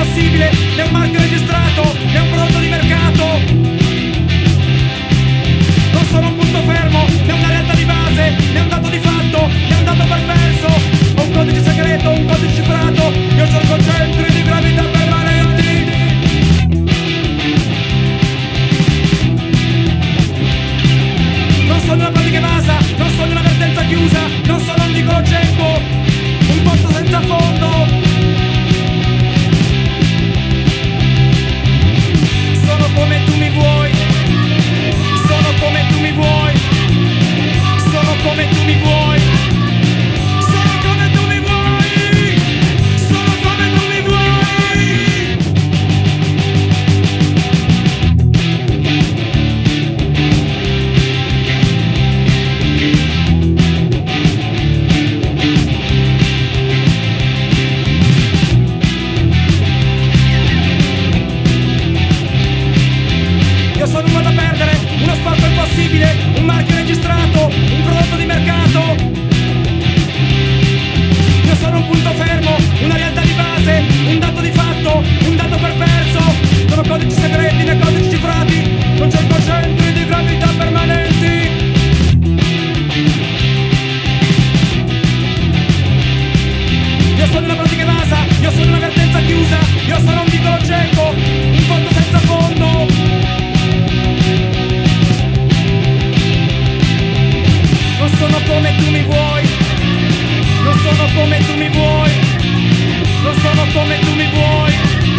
impossibile, né un marchio registrato, né un prodotto di mercato. Non sono un punto fermo, né una realtà di base, né un dato di fatto, né un dato perverso. Ho un codice segreto, un codice cifrato. Io cerco centri di gravità permanenti. Non sono una pratica evasa, non sono una vertenza chiusa, non sono un vicolo cieco, un pozzo senza fondo. Sono come tu mi vuoi, sono come tu mi vuoi, sono come tu mi vuoi, sono come tu mi vuoi, sono come tu mi vuoi. Io sono un modo a perdere, uno sport impossibile, un marchio registrato, un prodotto di mercato. Io sono un punto fermo, una realtà di base, un dato di fatto, un dato perverso. Sono codici segreti né codici cifrati, non cerco centri di gravità permanenti. Io sono una pratica evasa, io sono una vertenza chiusa, io sono un vicolo cieco, un pozzo senza fondo. Non sono come tu mi vuoi, non sono come tu mi vuoi, non sono come tu mi vuoi.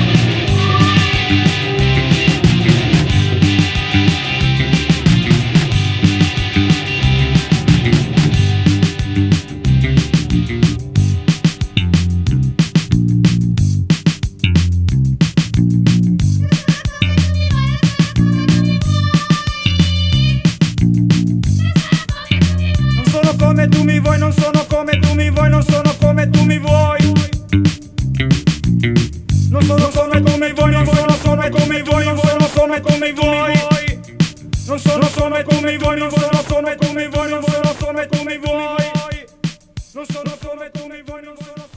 Come tu mi vuoi, non sono come tu mi vuoi, non sono come tu mi vuoi. Non sono come tu mi vuoi, non sono come tu mi vuoi, non sono come tu mi vuoi. Non sono come tu mi vuoi, non sono come tu mi vuoi, non sono come tu mi vuoi. Non sono come tu mi vuoi, non sono